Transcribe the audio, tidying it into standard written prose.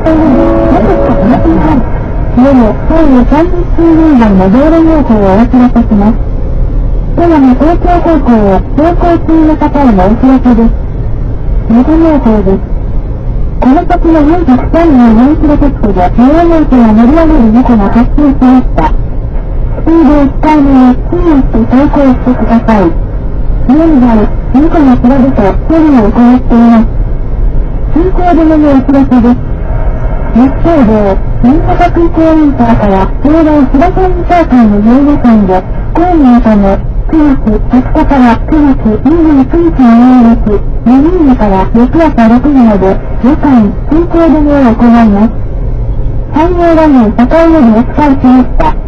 というよくしか止まっていない。でも、東武30分以外の道路情報をお知らせします。では東京方向を走行中の方へのお知らせです。元情報です。この先の434キロセットで乗用車が乗り上げる事故が発生しました。スピードを控えめに注意して走行してください。現在、事故の調べと処理を行っています。通行止めのお知らせです。日東道、新潟空港インターから東道芝線インター間の上下線で、工事のため、9月20日から9月29日の夜日、20時から翌朝6時まで、夜間、通行止めを行います。山陽ライン境よりお伝えしました。